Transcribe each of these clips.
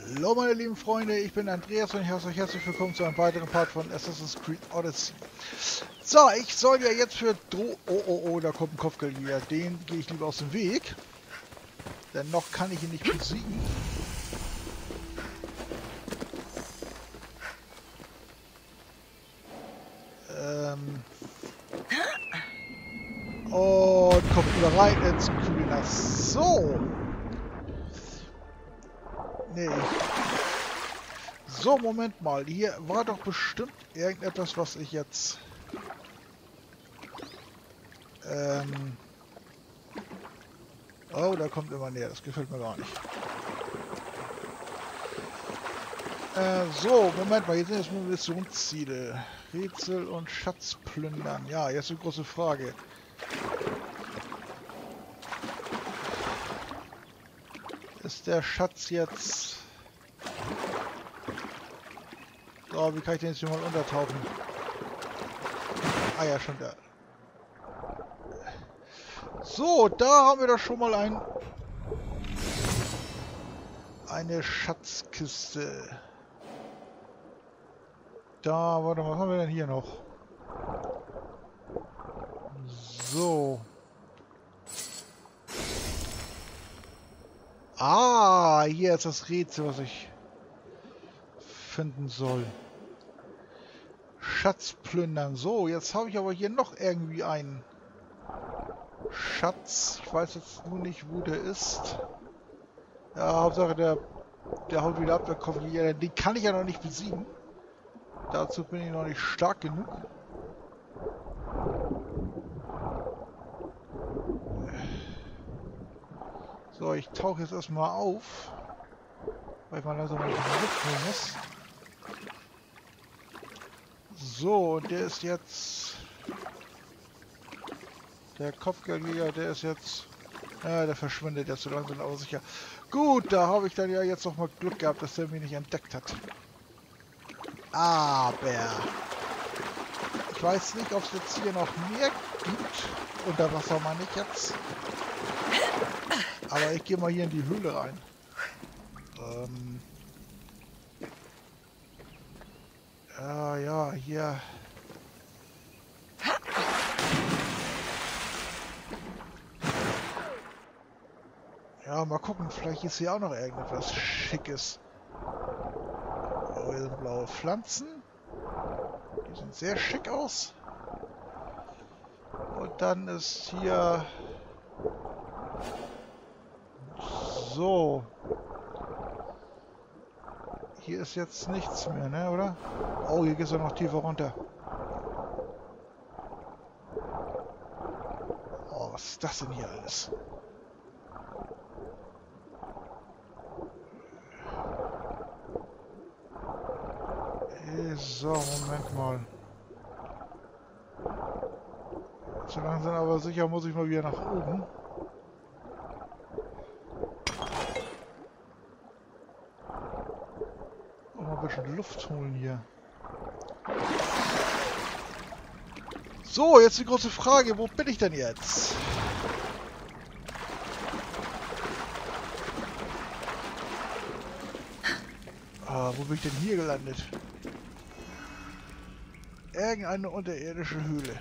Hallo meine lieben Freunde, ich bin Andreas und ich heiße euch herzlich willkommen zu einem weiteren Part von Assassin's Creed Odyssey. So, ich soll ja jetzt für Oh, da kommt ein Kopfgeldjäger. Den gehe ich lieber aus dem Weg. Denn noch kann ich ihn nicht besiegen. Und kommt wieder rein ins Kühler. So. Nee. So, Moment mal. Hier war doch bestimmt irgendetwas, was ich jetzt... Oh, da kommt immer näher. Das gefällt mir gar nicht. So, Moment mal. Hier sind jetzt nur Missionsziele. Rätsel und Schatz plündern. Ja, jetzt eine große Frage. Ist der Schatz jetzt... So, wie kann ich den jetzt hier mal untertauchen? Ah ja, schon da. So, da haben wir doch schon mal eine Schatzkiste. Da, warte mal, was haben wir denn hier noch? So. Ah, hier ist das Rätsel, was ich finden soll. Schatz plündern. So, jetzt habe ich aber hier noch irgendwie einen Schatz. Ich weiß jetzt nur nicht, wo der ist. Ja, Hauptsache der haut wieder ab, der Kopfgeldjäger. Den kann ich ja noch nicht besiegen. Dazu bin ich noch nicht stark genug. So, ich tauche jetzt erstmal auf. Weil ich mal langsam mal mitnehmen muss. So, und der ist jetzt... Der Kopfgeldjäger, der ist jetzt... Ja, der verschwindet jetzt so langsam, aber sicher. Gut, da habe ich dann ja jetzt noch mal Glück gehabt, dass der mich nicht entdeckt hat. Aber... Ich weiß nicht, ob es jetzt hier noch mehr gibt. Unter Wasser meine ich jetzt. Aber ich gehe mal hier in die Höhle rein. Ja, hier... Ja, mal gucken, vielleicht ist hier auch noch irgendetwas Schickes. Oh, hier sind blaue Pflanzen. Die sehen sehr schick aus. Und dann ist hier... So. Hier ist jetzt nichts mehr, ne, oder? Oh, hier geht es ja noch tiefer runter. Oh, was ist das denn hier alles? So, Moment mal. So langsam aber sicher muss ich mal wieder nach oben. Und mal ein bisschen Luft holen hier. So, jetzt die große Frage, wo bin ich denn jetzt? Ah, wo bin ich denn hier gelandet? Irgendeine unterirdische Höhle.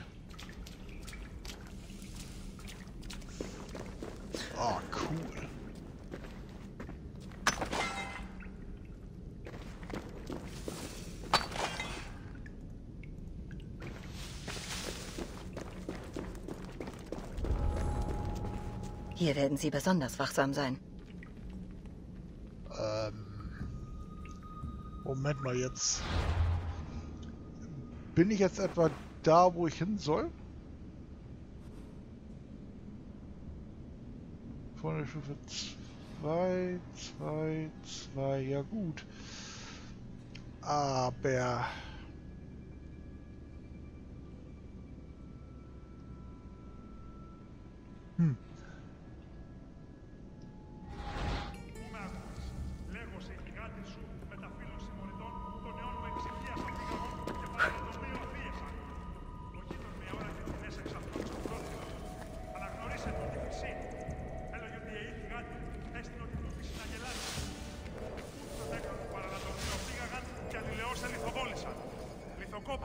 Ah, cool. Hier werden Sie besonders wachsam sein. Moment mal jetzt. Bin ich jetzt etwa da, wo ich hin soll? Von der Stufe 2, 2, 2, ja gut. Aber...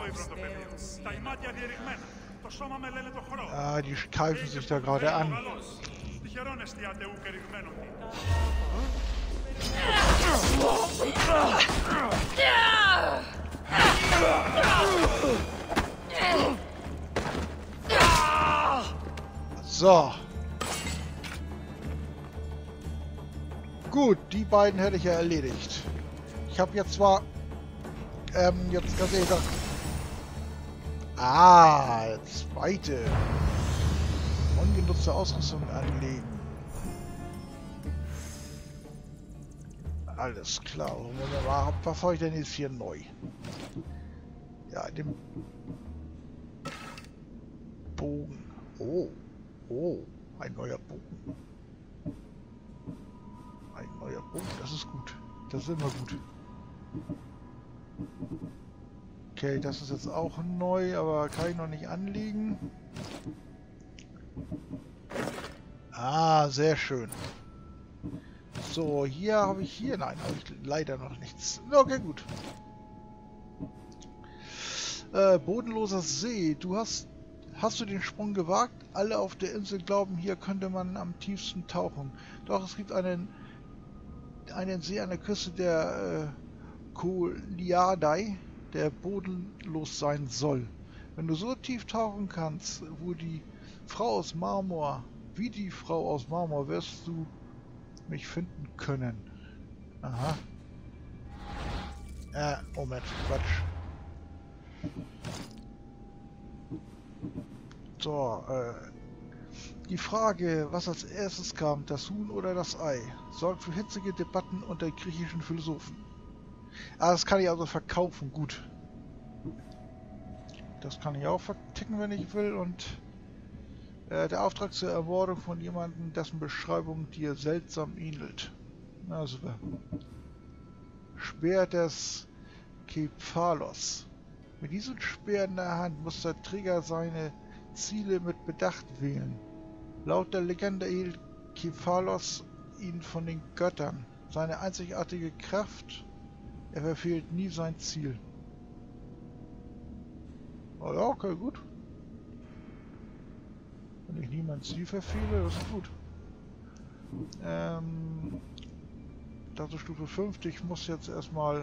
Ah, die keifen sich da gerade an. So. Gut, die beiden hätte ich ja erledigt. Ich habe jetzt zwar jetzt ganz ehrlich gesagt. Ah, zweite. Ungenutzte Ausrüstung anlegen. Alles klar. Was habe ich denn jetzt hier neu? Ja, den Bogen. Oh. Oh, ein neuer Bogen. Ein neuer Bogen, das ist gut. Das ist immer gut. Okay, das ist jetzt auch neu, aber kann ich noch nicht anlegen. Ah, sehr schön. So, hier habe ich nein, habe ich leider noch nichts. Okay, gut. Bodenloser See. Hast du den Sprung gewagt? Alle auf der Insel glauben, hier könnte man am tiefsten tauchen. Doch es gibt einen See an der Küste der Koliadei, der bodenlos sein soll. Wenn du so tief tauchen kannst, wie die Frau aus Marmor, wirst du mich finden können. Aha. Moment, Quatsch. So, die Frage, was als erstes kam, das Huhn oder das Ei, sorgt für hitzige Debatten unter griechischen Philosophen. Ah, das kann ich also verkaufen, gut. Das kann ich auch verticken, wenn ich will. Und der Auftrag zur Ermordung von jemandem, dessen Beschreibung dir seltsam ähnelt. Na super. Speer des Kephalos. Mit diesem Speer in der Hand muss der Träger seine Ziele mit Bedacht wählen. Laut der Legende erhielt Kephalos ihn von den Göttern. Seine einzigartige Kraft, er verfehlt nie sein Ziel. Oh ja, okay, gut. Wenn ich nie mein Ziel verfehle, das ist gut. Das ist Stufe 5. Ich muss jetzt erstmal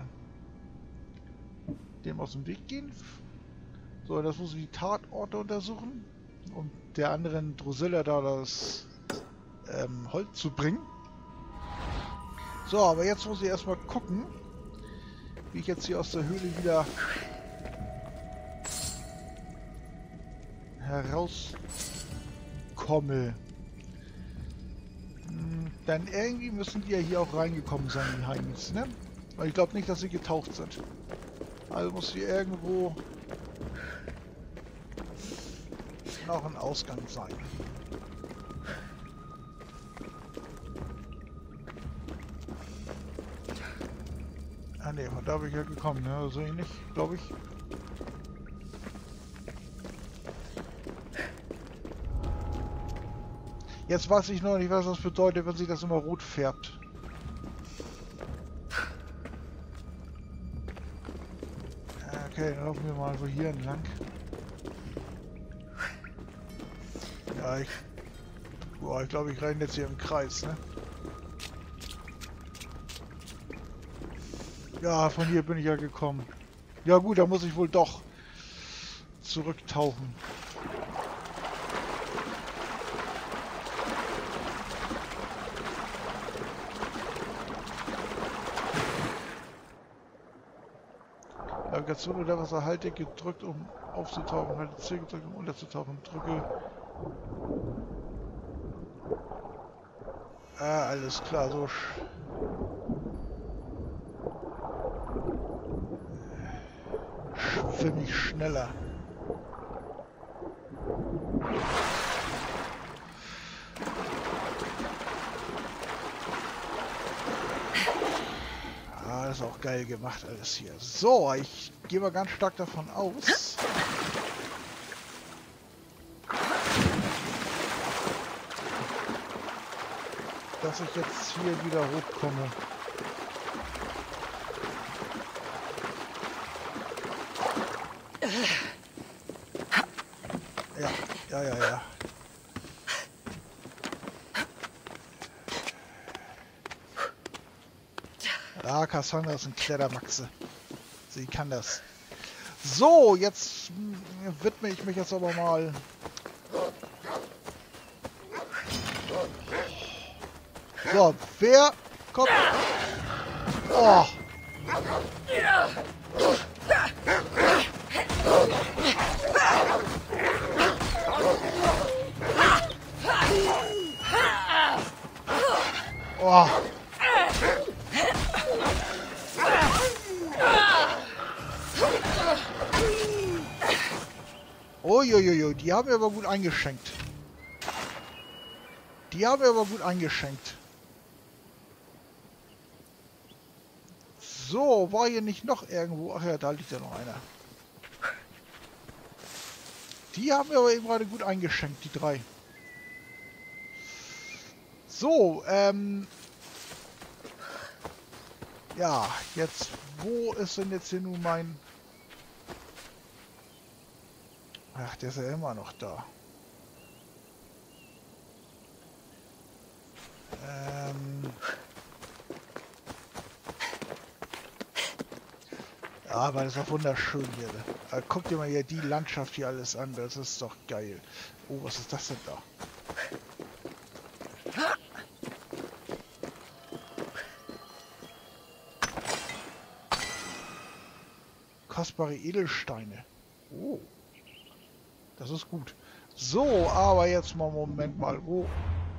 dem aus dem Weg gehen. So, das muss ich die Tatorte untersuchen, um der anderen Drusilla da das Holz zu bringen. So, aber jetzt muss ich erstmal gucken, wie ich jetzt hier aus der Höhle wieder herauskomme. Denn irgendwie müssen die ja hier auch reingekommen sein, die Heinis, ne? Weil ich glaube nicht, dass sie getaucht sind. Also muss hier irgendwo noch ein Ausgang sein. Ah ne, von da bin ich ja gekommen, ne? So ähnlich, glaube ich. Jetzt weiß ich noch nicht, was das bedeutet, wenn sich das immer rot färbt. Okay, dann laufen wir mal so hier entlang. Ja, ich glaube, ich renne jetzt hier im Kreis, ne? Ja, von hier bin ich ja gekommen. Ja gut, da muss ich wohl doch zurücktauchen. Navigation oder Wasser, halte gedrückt, um aufzutauchen, halte C gedrückt, um unterzutauchen, drücke. Ah, alles klar, so. Schwimme ich schneller. Ah, das ist auch geil gemacht alles hier. So, ich gehe mal ganz stark davon aus, dass ich jetzt hier wieder hochkomme. Ja, ja, ja. Ja, Cassandra ist ein Klettermaxe. Sie kann das. So, jetzt widme ich mich jetzt aber mal. So, wer kommt? Oh. Oh. Uiuiui, die haben wir aber gut eingeschenkt. Die haben wir aber gut eingeschenkt. So, war hier nicht noch irgendwo... Ach ja, da liegt ja noch einer. Die haben wir aber eben gerade gut eingeschenkt, die drei. So, ja, jetzt... Wo ist denn jetzt hier nun mein... Ach, der ist ja immer noch da. Ja, aber das ist doch wunderschön hier. Guck dir mal hier die Landschaft hier alles an. Das ist doch geil. Oh, was ist das denn da? Kostbare Edelsteine. Oh. Das ist gut. So, aber jetzt mal Moment mal. Wo?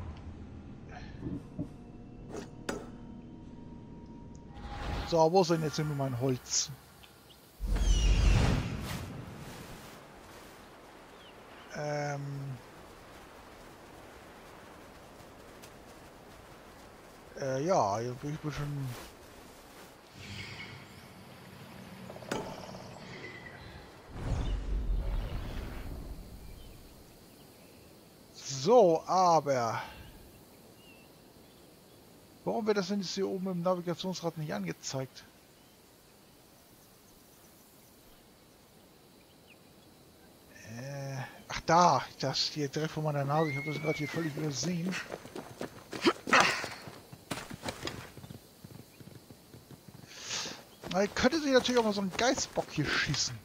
So, wo ist denn jetzt nur mein Holz? Ja, hier bin ich ein bisschen... So, aber... Warum wird das denn jetzt hier oben im Navigationsrad nicht angezeigt? Ach da, das hier direkt vor meiner Nase. Ich habe das gerade hier völlig übersehen. Na, könnte sich natürlich auch mal so ein Geistbock hier schießen.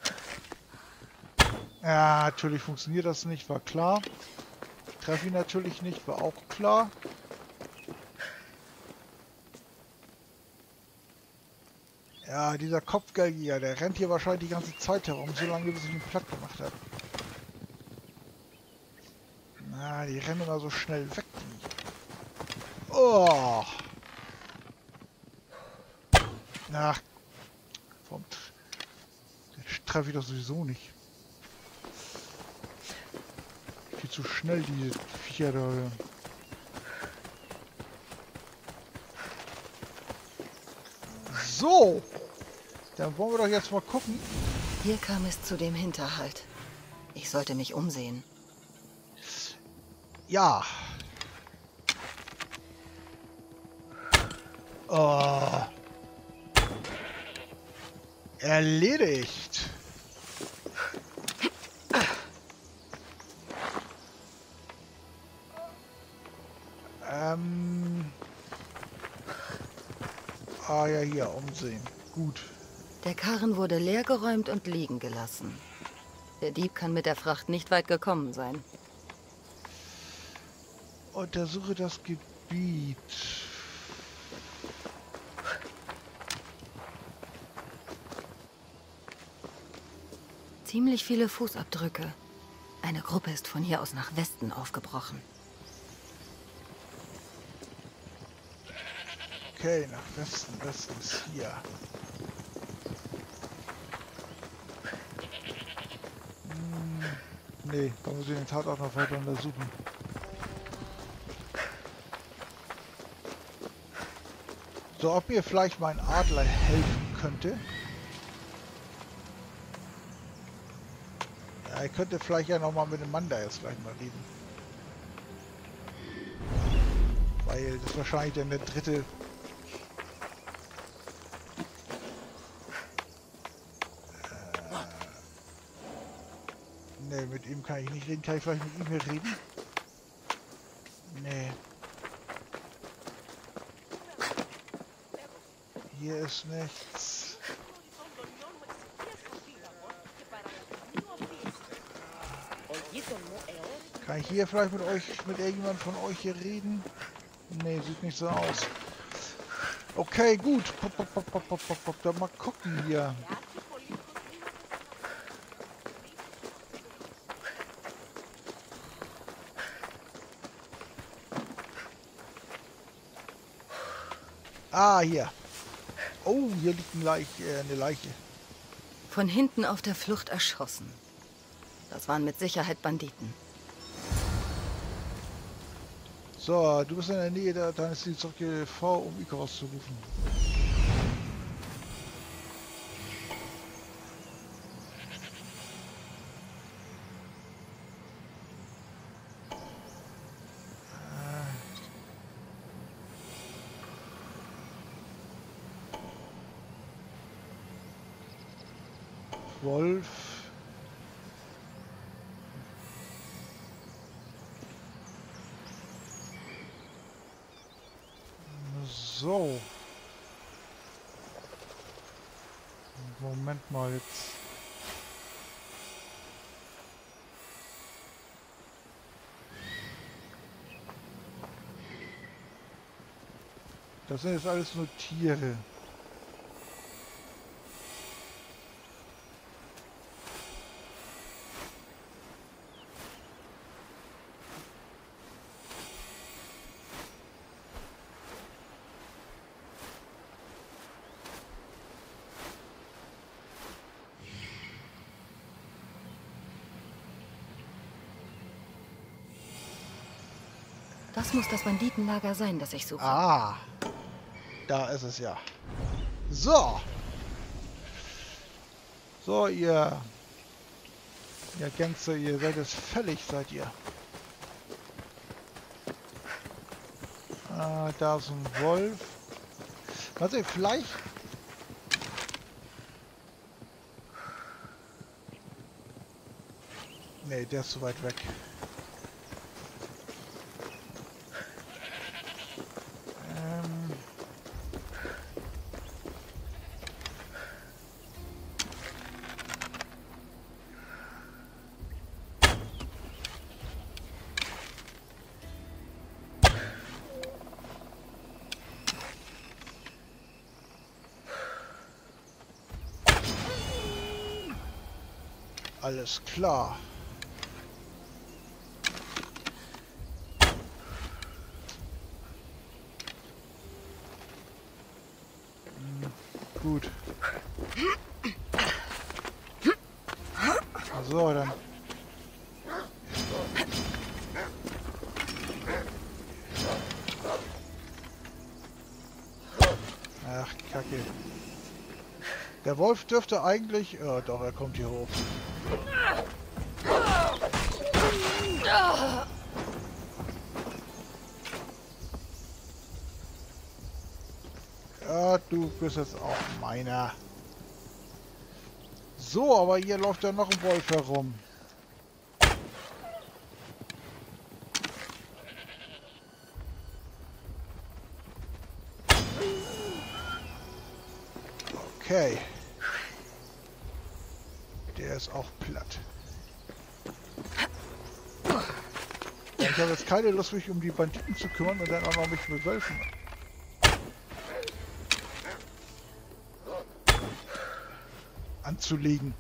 Ja, natürlich funktioniert das nicht, war klar. Treffe ihn natürlich nicht, war auch klar. Ja, dieser Kopfgeldjäger, der rennt hier wahrscheinlich die ganze Zeit herum, so lange bis ich ihn platt gemacht habe. Na, die rennen immer so schnell weg. Oh! Ach, vom treffe ich doch sowieso nicht. Viel zu schnell, diese Viecher da. So! Dann wollen wir doch jetzt mal gucken. Hier kam es zu dem Hinterhalt. Ich sollte mich umsehen. Ja. Oh. Erledigt. Ah ja, hier, umsehen. Gut. Der Karren wurde leergeräumt und liegen gelassen. Der Dieb kann mit der Fracht nicht weit gekommen sein. Untersuche das Gebiet. Ziemlich viele Fußabdrücke. Eine Gruppe ist von hier aus nach Westen aufgebrochen. Okay, nach Westen. Westen ist hier. Nee, da muss ich den Tatort noch weiter untersuchen. So, ob mir vielleicht mein Adler helfen könnte. Ja, ich könnte vielleicht ja nochmal mit dem Mann da jetzt gleich mal reden. Weil das wahrscheinlich dann der dritte... Nee, Ne, mit ihm kann ich nicht reden. Kann ich vielleicht mit ihm hier reden? Nee. Hier ist nichts. Kann ich hier vielleicht mit irgendjemand von euch hier reden? Nee, sieht nicht so aus. Okay, gut. Pop, pop, pop, pop, pop, pop, pop. Dann mal gucken hier. Ah, hier. Oh, hier liegt eine Leiche. Von hinten auf der Flucht erschossen. Das waren mit Sicherheit Banditen. So, du bist in der Nähe deines Ziels zurück, V, um Icarus zu rufen. Wolf. So. Moment mal jetzt. Das sind jetzt alles nur Tiere. Das muss das Banditenlager sein, das ich suche. Ah, da ist es ja. So. So, ihr Gangster, ihr seid es völlig, seid ihr. Ah, da ist ein Wolf. Warte, vielleicht... Nee, der ist zu weit weg. Alles klar. Gut. So, dann. Ach, Kacke. Der Wolf dürfte eigentlich... Oh, doch, er kommt hier hoch. Ja, du bist jetzt auch meiner. So, aber hier läuft ja noch ein Wolf herum. Okay. Der ist auch platt. Ich habe jetzt keine Lust, mich um die Banditen zu kümmern und dann auch noch mich mit Wölfen anzulegen.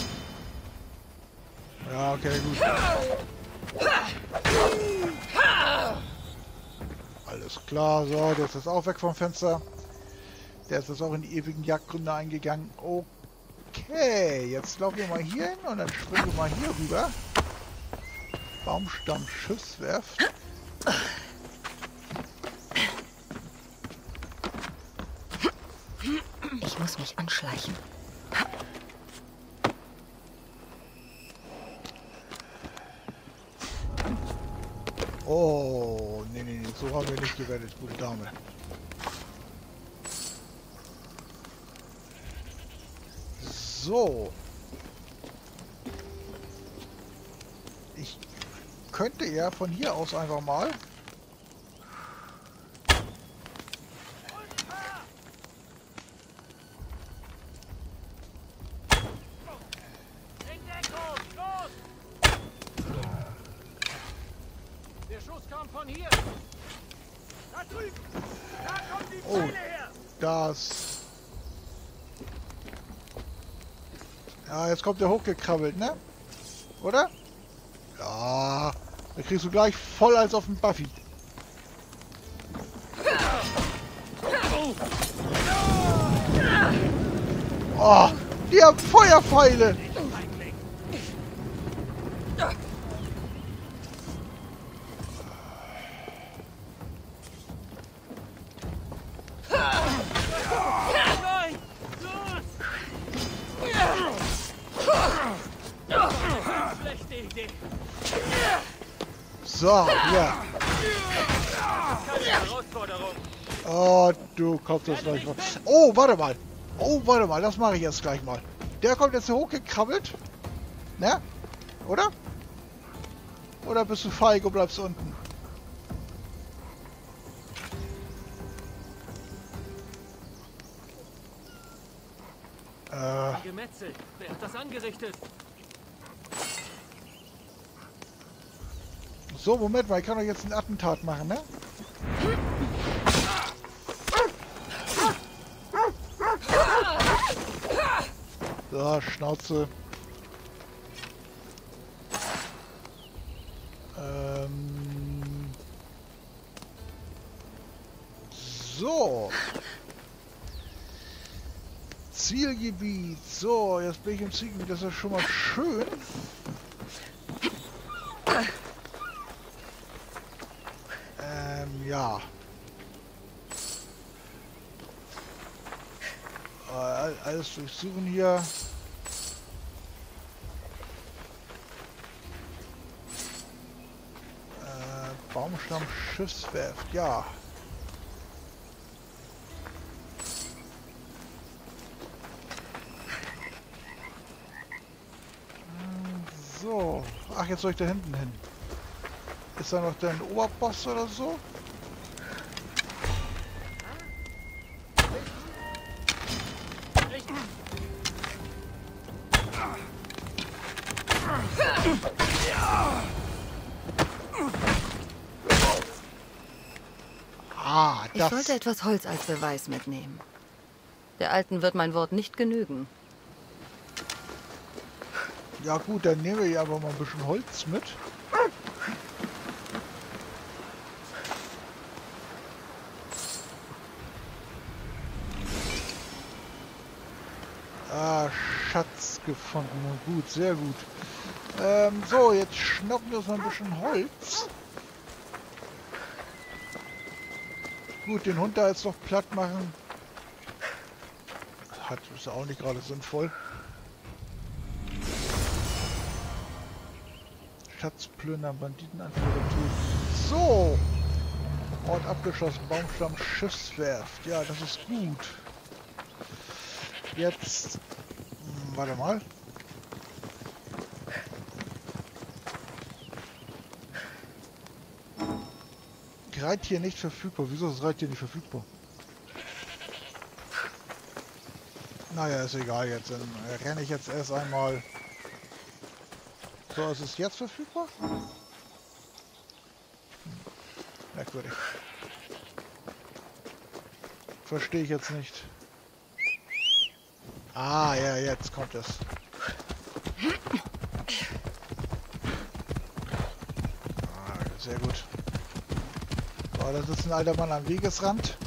Ja, okay, gut. Alles klar, so, der ist jetzt auch weg vom Fenster. Der ist jetzt auch in die ewigen Jagdgründe eingegangen. Okay, jetzt laufen wir mal hier hin und dann springen wir mal hier rüber. Baumstamm Schiffswerft. Ich muss mich anschleichen. Oh, nee, nee, nee, so haben wir nicht gewettet, gute Dame. So. könnte er von hier aus einfach mal... Der Schuss kam von hier. Da drüben. Da kommen die Oh, Pfeile her. das... Ja, jetzt kommt der hochgekrabbelt, ne? Oder? Ja, da kriegst du gleich voll als auf den Buffy. Oh, die haben Feuerpfeile. Nein. Schlechte Idee. So, ja. Keine Herausforderung. Oh, du kommst jetzt gleich mal. Oh, warte mal. Oh, warte mal, das mache ich jetzt gleich mal. Der kommt jetzt hier hochgekrabbelt. Ne? Oder? Oder bist du feig und bleibst unten? Gemetzel. Wer hat das angerichtet? So, Moment mal, ich kann doch jetzt ein Attentat machen, ne? So, Schnauze. So. Zielgebiet. So, jetzt bin ich im Zielgebiet. Das ist ja schon mal schön. Ja. Alles durchsuchen hier. Baumstamm Schiffswerft, ja. So. Ach, jetzt soll ich da hinten hin. Ist da noch dein Oberboss oder so? Ah, Ich sollte etwas Holz als Beweis mitnehmen. Der Alten wird mein Wort nicht genügen. Ja gut, dann nehmen wir hier aber mal ein bisschen Holz mit. Ah, Schatz gefunden. Gut, sehr gut. So, jetzt schnappen wir uns mal ein bisschen Holz. Gut, den Hund da jetzt noch platt machen. Ist auch nicht gerade sinnvoll. Schatz plündern, Banditenanführer töten. So! Ort abgeschossen, Baumstamm Schiffswerft. Ja, das ist gut. Jetzt... warte mal. Reittier nicht verfügbar. Wieso ist das Reittier nicht verfügbar? Naja, ist egal jetzt. Dann renne ich jetzt erst einmal. So, ist es jetzt verfügbar? Merkwürdig. Verstehe ich jetzt nicht. Ah, ja, jetzt kommt es. Ah, sehr gut. So, das ist ein alter Mann am Wegesrand.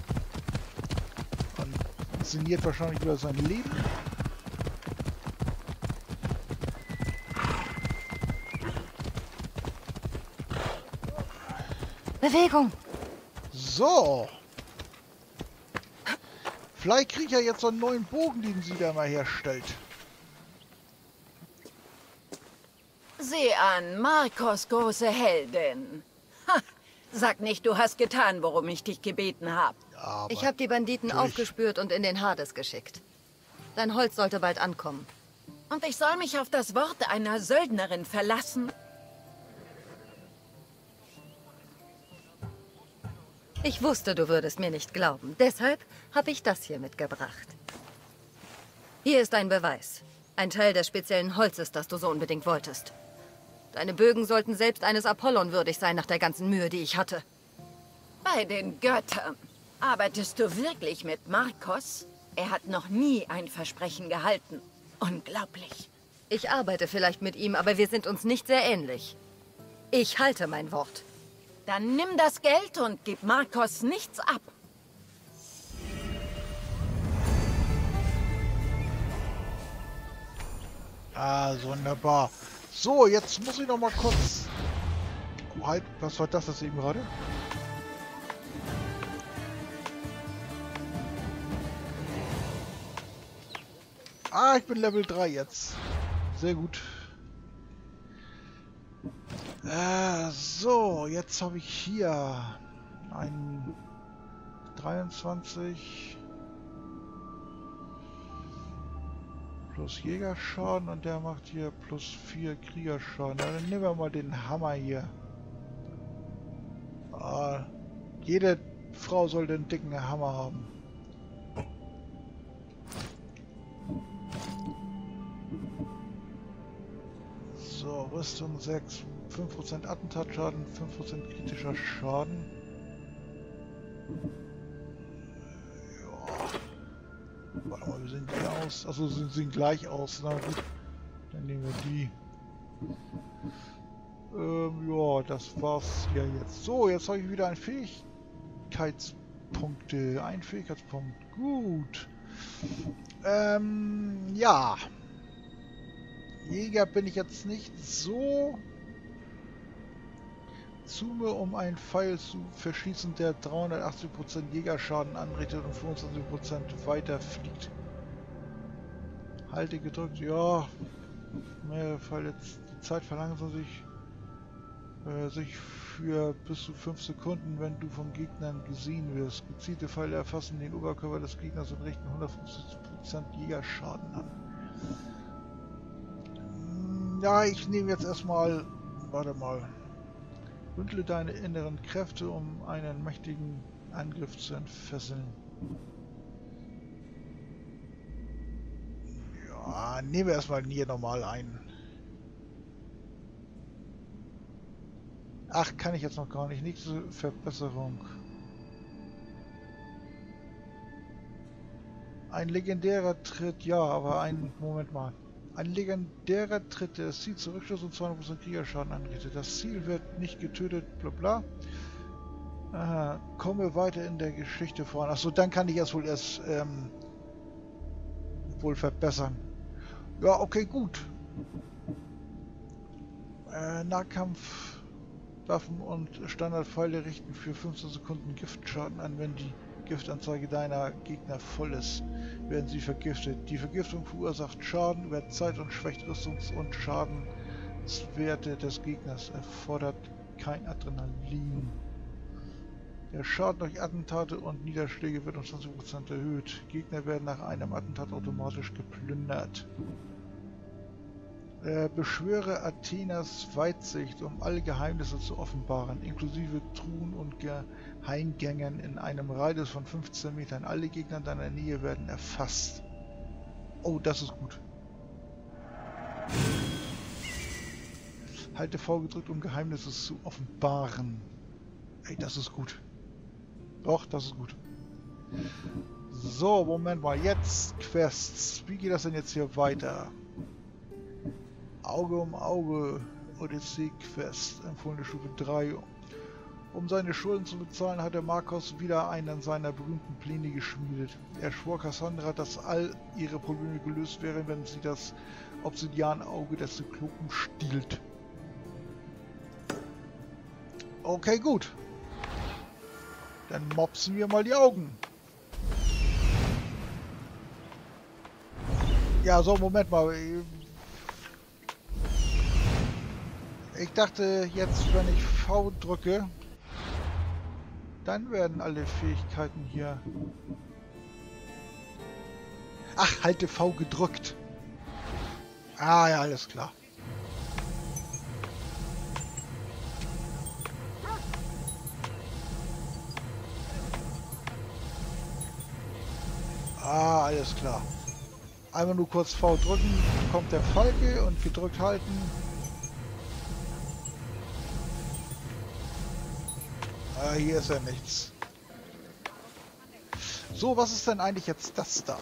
Und sinniert wahrscheinlich über sein Leben. Bewegung! So. Vielleicht kriege ich ja jetzt so einen neuen Bogen, den sie da mal herstellt. Sieh an, Marcos große Heldin. Ha, sag nicht, du hast getan, worum ich dich gebeten habe. Aber Ich habe die Banditen natürlich. aufgespürt und in den Hades geschickt. Dein Holz sollte bald ankommen. Und ich soll mich auf das Wort einer Söldnerin verlassen? Ich wusste, du würdest mir nicht glauben. Deshalb habe ich das hier mitgebracht. Hier ist ein Beweis. Ein Teil des speziellen Holzes, das du so unbedingt wolltest. Deine Bögen sollten selbst eines Apollon würdig sein nach der ganzen Mühe, die ich hatte. Bei den Göttern. Arbeitest du wirklich mit Markos? Er hat noch nie ein Versprechen gehalten. Unglaublich. Ich arbeite vielleicht mit ihm, aber wir sind uns nicht sehr ähnlich. Ich halte mein Wort. Dann nimm das Geld und gib Markos nichts ab. Ah, wunderbar. So, jetzt muss ich noch mal kurz... Oh, halt, was war das jetzt eben gerade? Ah, ich bin Level 3 jetzt. Sehr gut. So, jetzt habe ich hier einen 23 plus Jägerschaden und der macht hier plus 4 Kriegerschaden. Na, dann nehmen wir mal den Hammer hier. Jede Frau soll den dicken Hammer haben. So, Rüstung 6, 5% Attentatschaden, 5% kritischer Schaden. Ja. Warte mal, wie sehen die aus? Achso, sie sehen gleich aus. Na gut, dann nehmen wir die. Ja, das war's ja jetzt. So, jetzt habe ich wieder einen Fähigkeitspunkte. Ein Fähigkeitspunkt. Gut. Ja. Jäger bin ich jetzt nicht so. Zoome, um einen Pfeil zu verschießen, der 380% Jägerschaden anrichtet und 25% weiter fliegt. Halte gedrückt, ja. Mehr Fall jetzt. Die Zeit verlangsamt sich für bis zu 5 Sekunden, wenn du vom Gegnern gesehen wirst. Gezielte Pfeile erfassen den Oberkörper des Gegners und richten 150% Jägerschaden an. Ja, ich nehme jetzt erstmal, warte mal, bündle deine inneren Kräfte, um einen mächtigen Angriff zu entfesseln. Ja, nehmen wir erstmal hier nochmal ein. Ach, kann ich jetzt noch gar nicht. Nächste Verbesserung. Ein legendärer Tritt, ja, aber Moment mal. Ein legendärer Tritt, der das Ziel zurückstößt und 200% Kriegerschaden anrichtet. Das Ziel wird nicht getötet, bla bla. Komme weiter in der Geschichte voran. Achso, dann kann ich das wohl erst wohl verbessern. Ja, okay, gut. Nahkampfwaffen und Standardpfeile richten für 15 Sekunden Giftschaden an, wenn die Giftanzeige deiner Gegner voll ist, werden sie vergiftet. Die Vergiftung verursacht Schaden über Zeit und schwächt Rüstungs- und Schadenswerte des Gegners, erfordert kein Adrenalin. Der Schaden durch Attentate und Niederschläge wird um 20% erhöht. Gegner werden nach einem Attentat automatisch geplündert. Beschwöre Athenas Weitsicht, um alle Geheimnisse zu offenbaren, inklusive Truhen und Geheimgängen in einem Radius von 15 Metern. Alle Gegner in deiner Nähe werden erfasst. Oh, das ist gut. Halte V gedrückt, um Geheimnisse zu offenbaren. Ey, das ist gut. Doch, das ist gut. So, Moment mal. Jetzt Quests. Wie geht das denn jetzt hier weiter? Auge um Auge, Odyssee-Quest, empfohlene Stufe 3. Um seine Schulden zu bezahlen, hat der Markos wieder einen seiner berühmten Pläne geschmiedet. Er schwor Cassandra, dass all ihre Probleme gelöst wären, wenn sie das Obsidianauge des Zyklopen stiehlt. Okay, gut. Dann mopsen wir mal die Augen. Ja, so, Moment mal. Ich dachte jetzt, wenn ich V drücke, dann werden alle Fähigkeiten hier... Ach, halte V gedrückt. Ah ja, alles klar. Ah, alles klar. Einmal nur kurz V drücken, kommt der Falke und gedrückt halten. Ah, hier ist ja nichts. So, was ist denn eigentlich jetzt das da?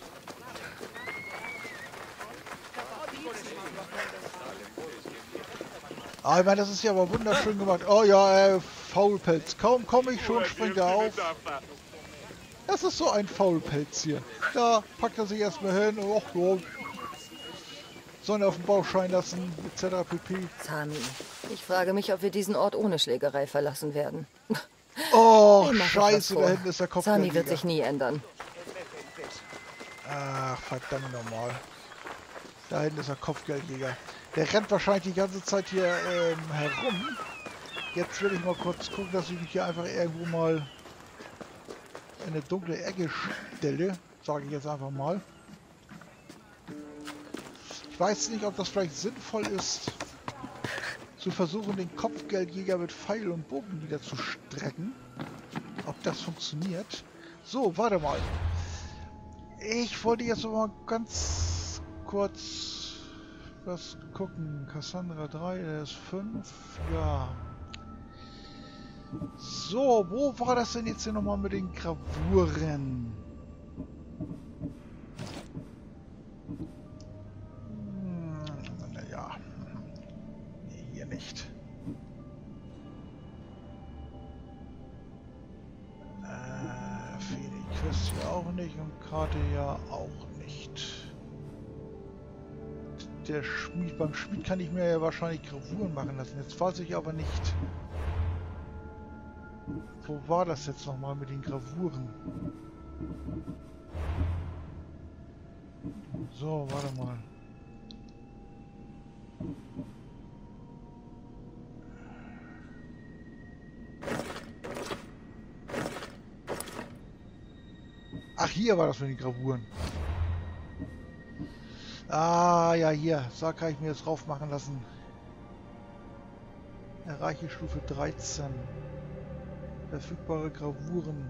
Ah, ich meine, das ist ja aber wunderschön gemacht. Oh ja, Faulpelz. Kaum komme ich schon, springt er auf. Das ist so ein Faulpelz hier. Da packt er sich erstmal hin. Och, ja. Sonne auf den Bauch scheinen lassen, etc. pp. Sami, ich frage mich, ob wir diesen Ort ohne Schlägerei verlassen werden. Oh, Ich mach doch was scheiße, vor. da hinten ist der Kopf. Sami wird sich nie ändern. Ach, verdammt nochmal. Da hinten ist der Kopfgeldjäger. Der rennt wahrscheinlich die ganze Zeit hier herum. Jetzt will ich mal kurz gucken, dass ich mich hier einfach irgendwo mal in eine dunkle Ecke stelle. Sage ich jetzt einfach mal. Ich weiß nicht, ob das vielleicht sinnvoll ist, zu versuchen, den Kopfgeldjäger mit Pfeil und Bogen wieder zu strecken. Ob das funktioniert. So, warte mal. Ich wollte jetzt noch mal ganz kurz was gucken. Cassandra 3, der ist 5. Ja. So, wo war das denn jetzt hier nochmal mit den Gravuren? Naja. Nee, hier nicht. Quest hier auch nicht und Karte ja auch nicht. Der Schmied, beim Schmied kann ich mir ja wahrscheinlich Gravuren machen lassen. Jetzt weiß ich aber nicht. Wo war das jetzt nochmal mit den Gravuren? So, warte mal. Ach, hier war das mit den Gravuren. Ah, ja, hier. So kann ich mir das drauf machen lassen. Erreiche Stufe 13. Verfügbare Gravuren.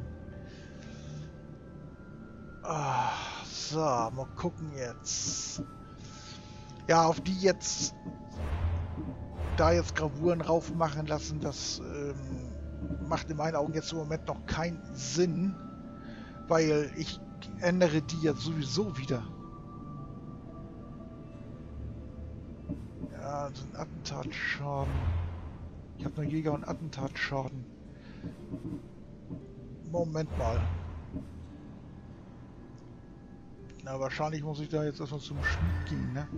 Ah, so, mal gucken jetzt. Ja, auf die jetzt... Da jetzt Gravuren rauf machen lassen, das macht in meinen Augen jetzt im Moment noch keinen Sinn. Weil ich ändere die jetzt sowieso wieder. Ja, so ein Attentatsschaden. Ich habe nur Jäger- und Attentatsschaden. Moment mal. Na, wahrscheinlich muss ich da jetzt erstmal zum Schmied gehen, ne?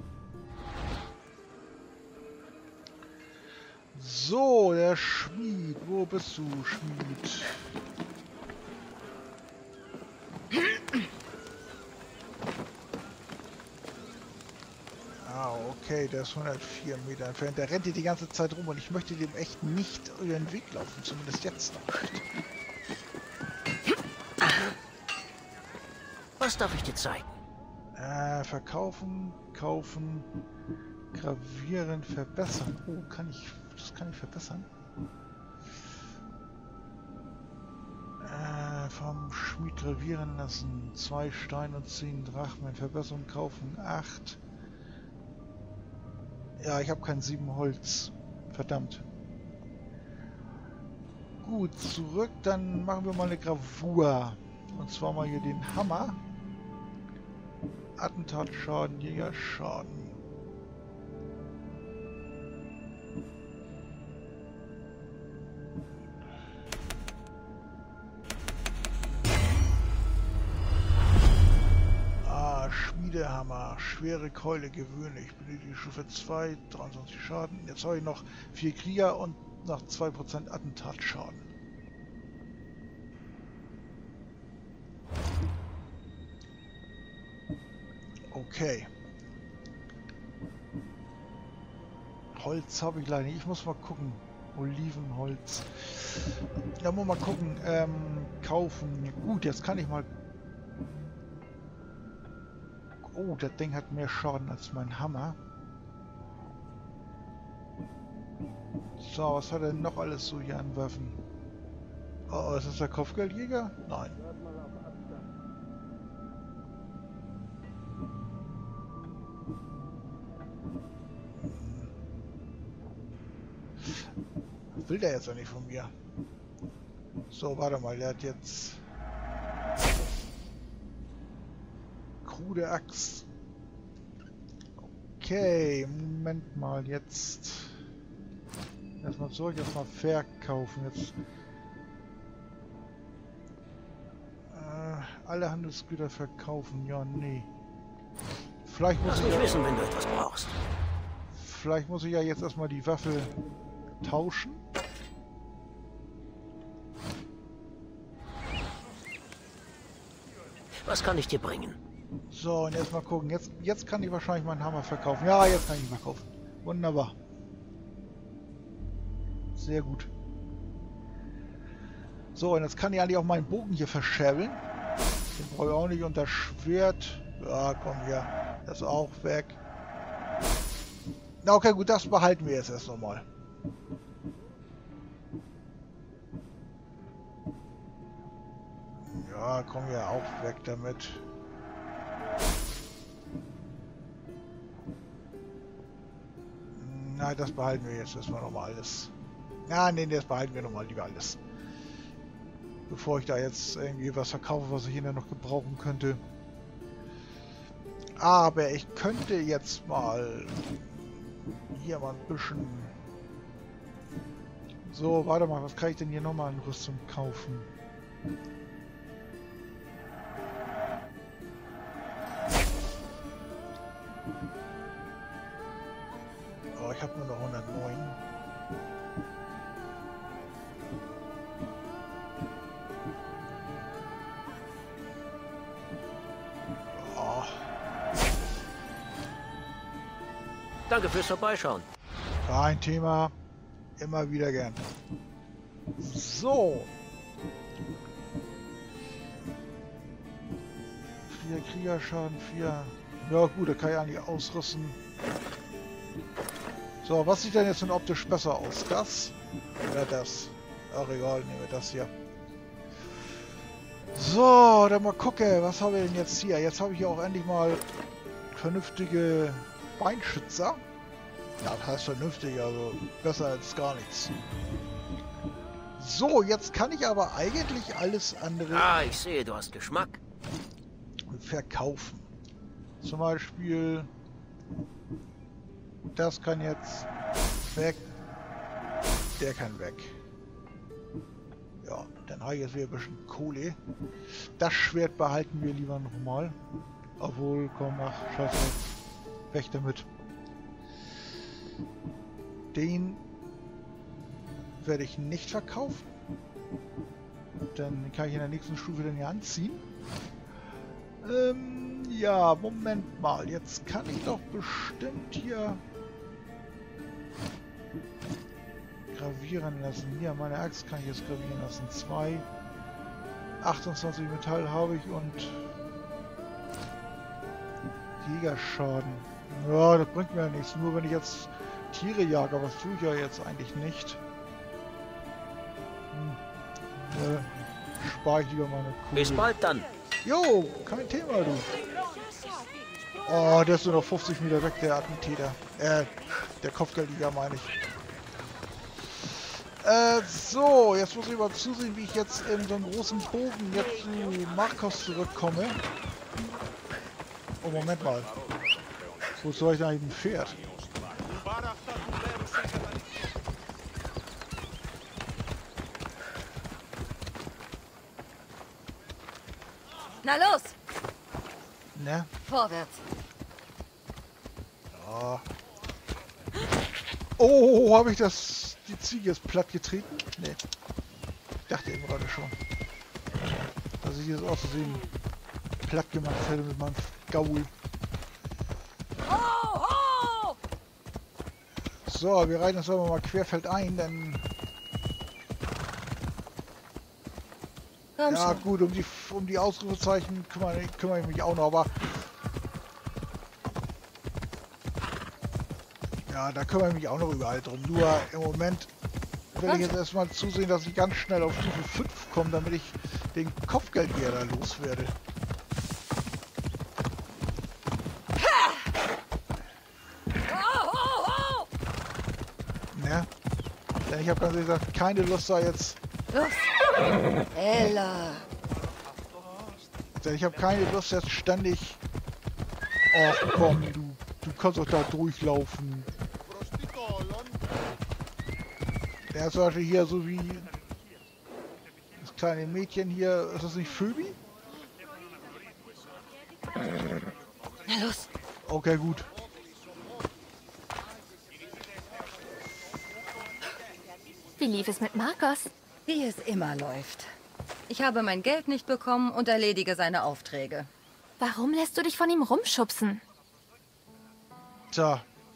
So, der Schmied. Wo bist du, Schmied? Ah, okay, der ist 104 Meter entfernt. Der rennt hier die ganze Zeit rum und ich möchte dem echt nicht über den Weg laufen, zumindest jetzt noch nicht. Was darf ich dir zeigen? Verkaufen, kaufen, gravieren, verbessern. Oh, das kann ich verbessern. Vom Schmied gravieren lassen. 2 Steine und 10 Drachmen. Verbesserung kaufen. 8. Ja, ich habe kein 7 Holz. Verdammt. Gut, zurück. Dann machen wir mal eine Gravur. Und zwar mal hier den Hammer. Attentatsschaden, Jägerschaden. Schmiedehammer, schwere Keule, gewöhnlich, benötige Stufe 2, 23 Schaden. Jetzt habe ich noch 4 Krieger und noch 2% Attentatsschaden. Okay. Holz habe ich leider nicht. Ich muss mal gucken. Olivenholz. Da muss mal gucken. Kaufen. Gut, jetzt kann ich mal... Oh, das Ding hat mehr Schaden als mein Hammer. So, was hat er noch alles so hier an Waffen? Oh, ist das der Kopfgeldjäger? Nein. will der jetzt eigentlich von mir? So, warte mal, der hat jetzt... Krude Axt. Okay, Moment mal, jetzt... Erstmal zurück, erstmal verkaufen. Jetzt... alle Handelsgüter verkaufen. Ja, nee. Vielleicht muss Lass mich wissen, wenn du etwas brauchst. Vielleicht muss ich ja jetzt erstmal die Waffe tauschen. Was kann ich dir bringen? So, und jetzt mal gucken. Jetzt kann ich wahrscheinlich meinen Hammer verkaufen. Ja, jetzt kann ich ihn verkaufen. Wunderbar. Sehr gut. So, und jetzt kann ich eigentlich auch meinen Bogen hier verscherbeln. Den brauche ich auch nicht. Und das Schwert... Ja, komm hier. Das ist auch weg. Na, okay, gut, das behalten wir jetzt erst nochmal. Ja, komm ja auch weg damit. Nein, das behalten wir jetzt erstmal nochmal alles. Ja, nee, das behalten wir nochmal lieber alles. Bevor ich da jetzt irgendwie was verkaufe, was ich hinterher noch gebrauchen könnte. Aber ich könnte jetzt mal hier mal ein bisschen... So, warte mal, was kann ich denn hier nochmal an Rüstung kaufen? Oh, ich habe nur noch 109. Oh. Danke fürs Vorbeischauen. Kein Thema. Immer wieder gern. So. 4 Kriegerschaden, 4. Ja gut, da kann ich eigentlich ausrüsten. So, was sieht denn jetzt nun optisch besser aus? Das oder das? Ach egal, nehmen wir das hier. So, dann mal gucken, was haben wir denn jetzt hier? Jetzt habe ich ja auch endlich mal vernünftige Beinschützer. Ja, das heißt vernünftig, also besser als gar nichts. So, jetzt kann ich aber eigentlich alles andere Ah, ich sehe, du hast Geschmack. verkaufen. Zum Beispiel das kann jetzt weg. Der kann weg. Ja, dann habe ich jetzt wieder ein bisschen Kohle. Das Schwert behalten wir lieber nochmal. Obwohl, komm, ach, scheiße. Weg damit. Den werde ich nicht verkaufen. Dann kann ich in der nächsten Stufe den hier anziehen. Ja, Moment mal. Jetzt kann ich doch bestimmt hier gravieren lassen. Hier, meine Axt kann ich jetzt gravieren lassen. 2. 28 Metall habe ich und Jägerschaden. Ja, das bringt mir ja nichts. Nur wenn ich jetzt Tiere jage, aber das tue ich ja jetzt eigentlich nicht. Spare ich lieber meine Kugel. Bis bald dann. Jo, kein Thema, du. Oh, der ist nur noch 50 Meter weg, der Attentäter. Der Kopfgeldjäger meine ich. So, jetzt muss ich mal zusehen, wie ich jetzt in so einem großen Bogen jetzt zu Markos zurückkomme. Oh, Moment mal. Wo soll ich denn eigentlich ein Pferd? Na los! Ne? Vorwärts! Ja. Oh, habe ich die Ziege jetzt platt getreten? Ne. Ich dachte eben gerade schon. Dass ich jetzt auszusehen platt gemacht hätte mit meinem Gaul. Ho, ho! So, wir reiten uns aber mal querfeldein, denn... Komm Ja schon. gut, um die Ausrufezeichen kümmere ich mich auch noch, aber... Ja, da kümmere ich mich auch noch überall drum. Nur im Moment will ich jetzt erstmal zusehen, dass ich ganz schnell auf Stufe 5 komme, damit ich den Kopfgeldjäger da loswerde. Ho, ho, ho! Ne? Denn Ich habe ganz gesagt keine Lust da jetzt. Los! Ella! Ich habe keine Lust jetzt ständig... Ach komm, du kannst doch da durchlaufen. Der ist zum Beispiel hier so wie... Das kleine Mädchen hier, ist das nicht Phoebe? Na los! Okay, gut. Wie lief es mit Marcos? Wie es immer läuft. Ich habe mein Geld nicht bekommen und erledige seine Aufträge. Warum lässt du dich von ihm rumschubsen? Tja.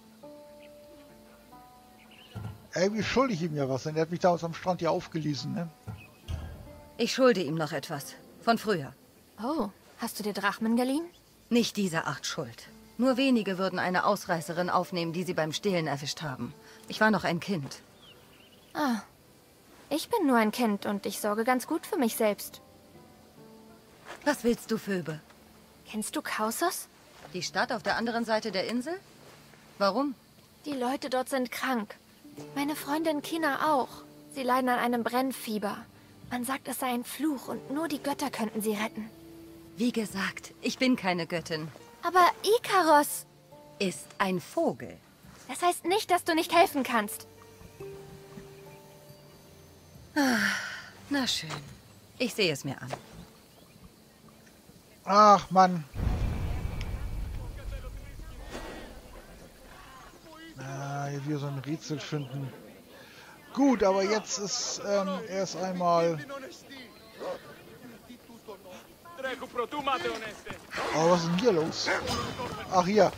Irgendwie schulde ich ihm ja was, denn er hat mich damals am Strand hier aufgelesen, ne? Ich schulde ihm noch etwas. Von früher. Oh, hast du dir Drachmen geliehen? Nicht diese Art Schuld. Nur wenige würden eine Ausreißerin aufnehmen, die sie beim Stehlen erwischt haben. Ich war noch ein Kind. Ah, ich bin nur ein Kind und ich sorge ganz gut für mich selbst. Was willst du, Phoebe? Kennst du Kausos? Die Stadt auf der anderen Seite der Insel? Warum? Die Leute dort sind krank. Meine Freundin Kina auch. Sie leiden an einem Brennfieber. Man sagt, es sei ein Fluch und nur die Götter könnten sie retten. Wie gesagt, ich bin keine Göttin. Aber Ikaros! Ist ein Vogel. Das heißt nicht, dass du nicht helfen kannst. Na schön. Ich sehe es mir an. Ach, Mann. Hier wieder so ein Rätsel finden. Gut, aber jetzt ist erst einmal... Oh, was ist denn hier los? Ach, hier.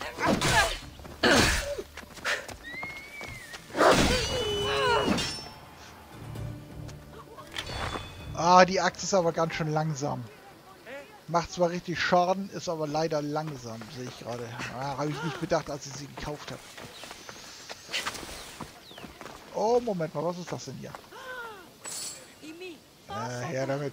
Ah, die Axt ist aber ganz schön langsam. Macht zwar richtig Schaden, ist aber leider langsam, sehe ich gerade. Ah, habe ich nicht bedacht, als ich sie gekauft habe. Oh, Moment mal, was ist das denn hier? Her damit.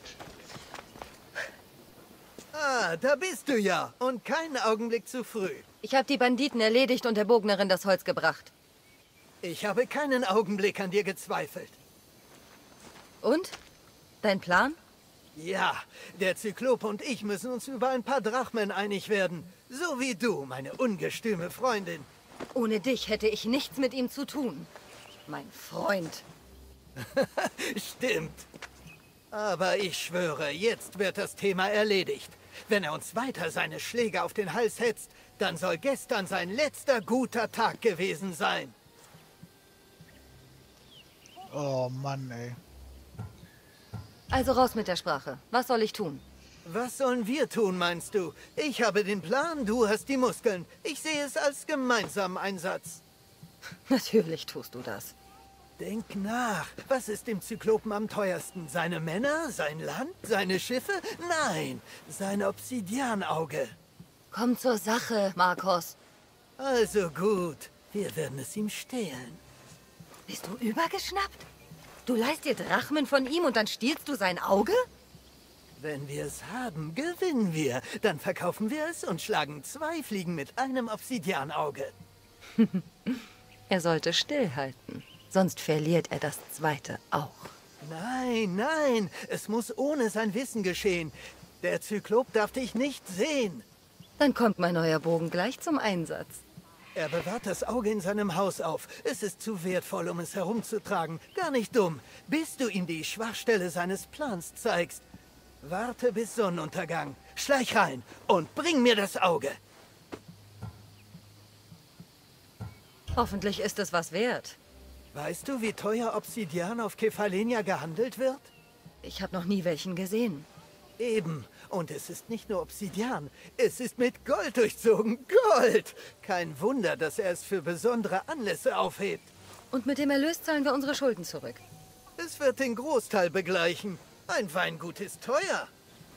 Ah, da bist du ja. Und keinen Augenblick zu früh. Ich habe die Banditen erledigt und der Bognerin das Holz gebracht. Ich habe keinen Augenblick an dir gezweifelt. Und? Dein Plan? Ja, der Zyklop und ich müssen uns über ein paar Drachmen einig werden. So wie du, meine ungestüme Freundin. Ohne dich hätte ich nichts mit ihm zu tun. Mein Freund. Stimmt. Aber ich schwöre, jetzt wird das Thema erledigt. Wenn er uns weiter seine Schläge auf den Hals hetzt, dann soll gestern sein letzter guter Tag gewesen sein. Oh Mann, ey. Also raus mit der Sprache. Was soll ich tun? Was sollen wir tun, meinst du? Ich habe den Plan, du hast die Muskeln. Ich sehe es als gemeinsamen Einsatz. Natürlich tust du das. Denk nach. Was ist dem Zyklopen am teuersten? Seine Männer? Sein Land? Seine Schiffe? Nein, sein Obsidianauge. Komm zur Sache, Marcos. Also gut, wir werden es ihm stehlen. Bist du übergeschnappt? Du leihst dir Drachmen von ihm und dann stiehlst du sein Auge? Wenn wir es haben, gewinnen wir. Dann verkaufen wir es und schlagen 2 Fliegen mit einem Obsidianauge. Er sollte stillhalten. Sonst verliert er das zweite auch. Nein, nein, es muss ohne sein Wissen geschehen. Der Zyklop darf dich nicht sehen. Dann kommt mein neuer Bogen gleich zum Einsatz. Er bewahrt das Auge in seinem Haus auf. Es ist zu wertvoll, um es herumzutragen. Gar nicht dumm, bis du ihm die Schwachstelle seines Plans zeigst. Warte bis Sonnenuntergang. Schleich rein und bring mir das Auge. Hoffentlich ist es was wert. Weißt du, wie teuer Obsidian auf Kefalenia gehandelt wird? Ich habe noch nie welchen gesehen. Eben. Und es ist nicht nur Obsidian. Es ist mit Gold durchzogen. Gold! Kein Wunder, dass er es für besondere Anlässe aufhebt. Und mit dem Erlös zahlen wir unsere Schulden zurück. Es wird den Großteil begleichen. Ein Weingut ist teuer.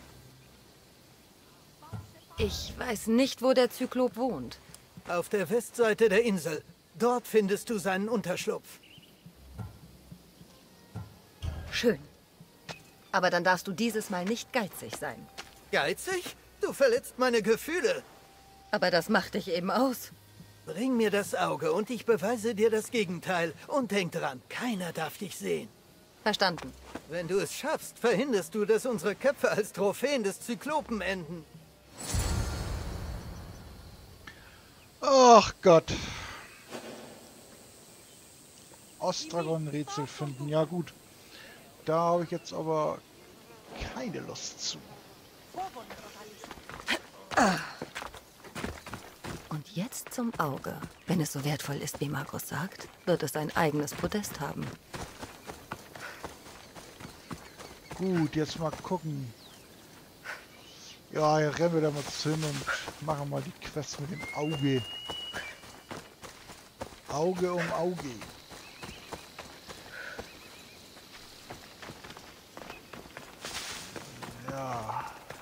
Ich weiß nicht, wo der Zyklop wohnt. Auf der Westseite der Insel. Dort findest du seinen Unterschlupf. Schön. Aber dann darfst du dieses Mal nicht geizig sein. Geizig? Du verletzt meine Gefühle. Aber das macht dich eben aus. Bring mir das Auge und ich beweise dir das Gegenteil. Und denk dran, keiner darf dich sehen. Verstanden. Wenn du es schaffst, verhinderst du, dass unsere Köpfe als Trophäen des Zyklopen enden. Ach Gott. Ostragon-Rätsel finden. Ja gut. Da habe ich jetzt aber keine Lust zu. Und jetzt zum Auge. Wenn es so wertvoll ist, wie Markus sagt, wird es ein eigenes Podest haben. Gut, jetzt mal gucken. Ja, hier rennen wir da mal hin und machen mal die Quest mit dem Auge. Auge um Auge. Ja.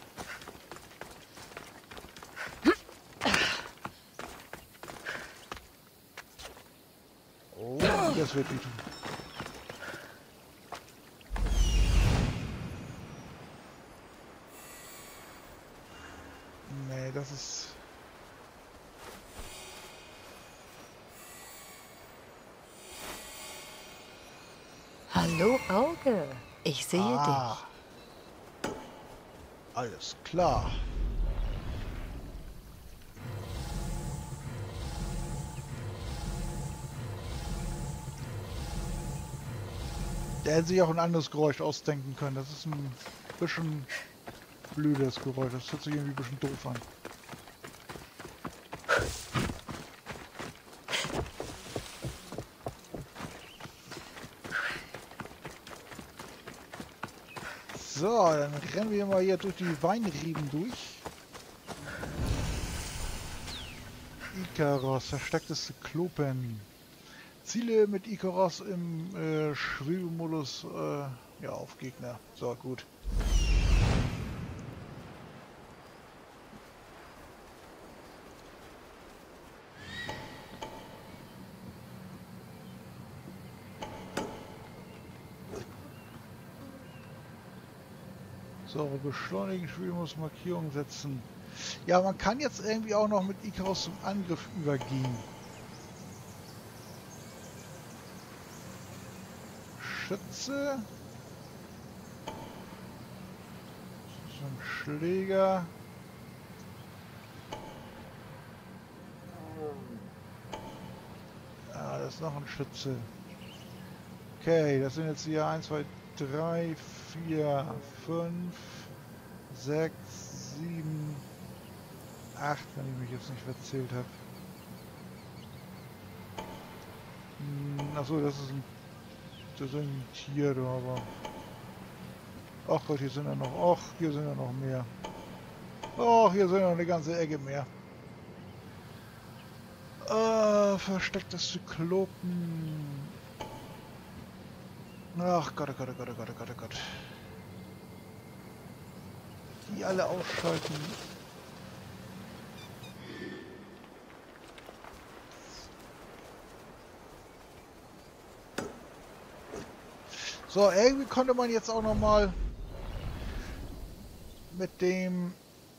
Oh, das wird wehtun. Nee, das ist... Hallo Auge, ich sehe dich. Alles klar. Der hätte sich auch ein anderes Geräusch ausdenken können. Das ist ein bisschen blödes Geräusch. Das hört sich irgendwie ein bisschen doof an. So, dann rennen wir mal hier durch die Weinreben durch. Ikaros, verstecktes Zyklopen. Ziele mit Ikaros im Schwebemodus ja, auf Gegner. So, gut. So, beschleunigen, Schwebemodus, Markierung setzen. Ja, man kann jetzt irgendwie auch noch mit Ikaros zum Angriff übergehen. Schütze. So ein Schläger. Ah, das ist noch ein Schütze. Okay, das sind jetzt hier 1, 2, 3, 4, 5, 6, 7, 8, wenn ich mich jetzt nicht verzählt habe. Achso, das sind Tiere, aber... Ach Gott, hier sind ja noch... Ach, hier sind ja noch mehr. Ach, hier sind ja noch eine ganze Ecke mehr. Verstecktes Zyklopen. Ach Gott, oh Gott, oh Gott, oh Gott, oh Gott, oh Gott. Die alle ausschalten. So, irgendwie konnte man jetzt auch noch mal mit dem...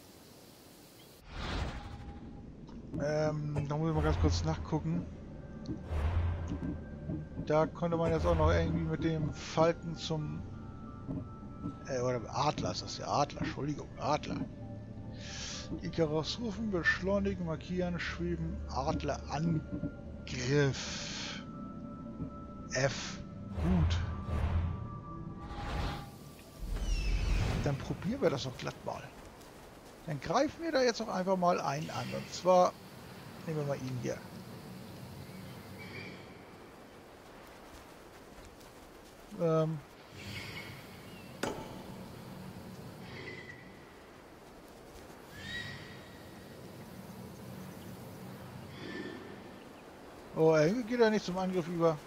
da muss ich mal ganz kurz nachgucken. Da konnte man jetzt auch noch irgendwie mit dem Falken zum... oder Adler ist das ja. Adler, Entschuldigung, Adler. Ikaros rufen, beschleunigen, markieren, schweben, Adler, Angriff. F. Gut. Dann probieren wir das doch glatt mal. Dann greifen wir da jetzt auch einfach mal einen an. Und zwar nehmen wir mal ihn hier. Oh, irgendwie geht er nicht zum Angriff über.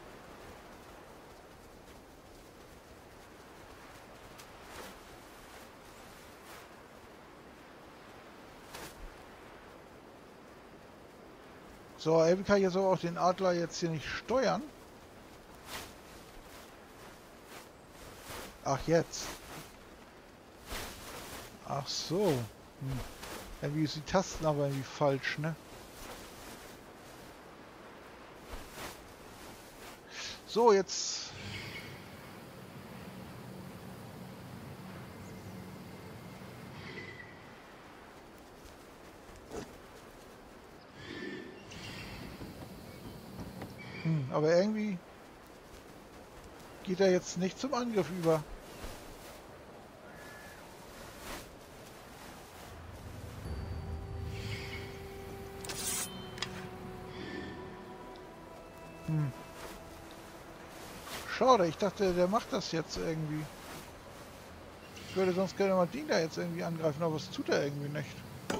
So, irgendwie kann ich jetzt aber auch den Adler jetzt hier nicht steuern. Ach, jetzt. Ach so. Irgendwie ist die Tasten aber irgendwie falsch, ne? So, jetzt... aber irgendwie geht er jetzt nicht zum Angriff über. Schade, ich dachte, der macht das jetzt irgendwie. Ich würde sonst gerne mal den da jetzt irgendwie angreifen, aber das tut er irgendwie nicht.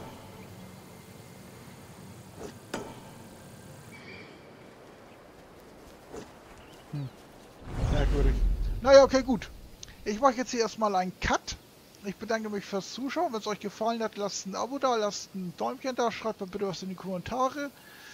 Merkwürdig. Naja, okay, gut. Ich mache jetzt hier erstmal einen Cut. Ich bedanke mich fürs Zuschauen. Wenn es euch gefallen hat, lasst ein Abo da, lasst ein Däumchen da, schreibt mal bitte was in die Kommentare.